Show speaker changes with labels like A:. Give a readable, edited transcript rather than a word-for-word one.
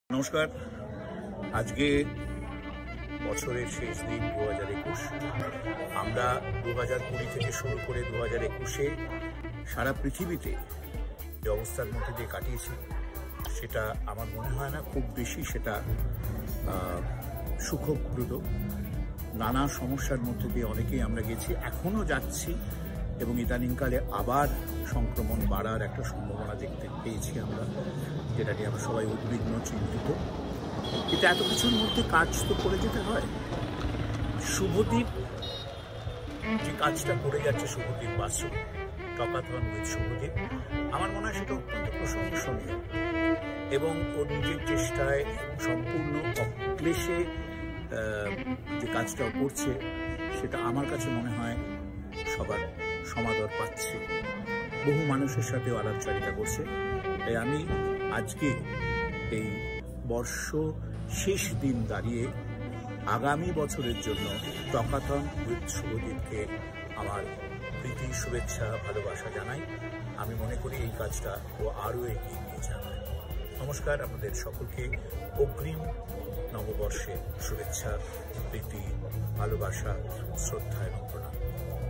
A: নমস্কার। আজকে বছরের শেষ দিন 2021। আমরা 2020 থেকে শুরু করে 2021-এ সারা পৃথিবীতে যে অবস্থার মধ্যে দিয়ে কাটিয়েছি সেটা আমার মনে হয় না খুব বেশি সেটা সুখপ্রদ। নানা সমস্যার মধ্যে দিয়ে অনেকেই আমরা গেছি, এখনও যাচ্ছি, এবং ইদানিংকালে আবার সংক্রমণ বাড়ার একটা সম্ভাবনা দেখতে পেয়েছি আমরা, যেটা নিয়ে আমরা সবাই উদ্বিগ্ন, চিন্তিত। কিন্তু এত কিছুর মধ্যে কাজ তো করে যেতে হয়। শুভদীপ যে কাজটা করে যাচ্ছে, শুভদীপ বাসু, টকাথন উইথ শুভদীপ, আমার মনে হয় সেটা অত্যন্ত প্রশংসনীয়, এবং ওর নিজের চেষ্টায় সম্পূর্ণ অক্লেশে যে কাজটা করছে সেটা আমার কাছে মনে হয় সবার সমাদর পাচ্ছে। বহু মানুষের সাথেও আলাপচারিতা করছে। তাই আমি আজকে এই বর্ষ শেষ দিন দাঁড়িয়ে আগামী বছরের জন্য টকাথন উইথ শুভদীপকে আমার প্রীতি, শুভেচ্ছা, ভালোবাসা জানাই। আমি মনে করি এই কাজটা ও আরও এগিয়ে নিয়ে যাবে। নমস্কার, আপনাদের সকলকে অগ্রিম নববর্ষে শুভেচ্ছা, প্রীতি, ভালোবাসা, শ্রদ্ধা এবং প্রণাম।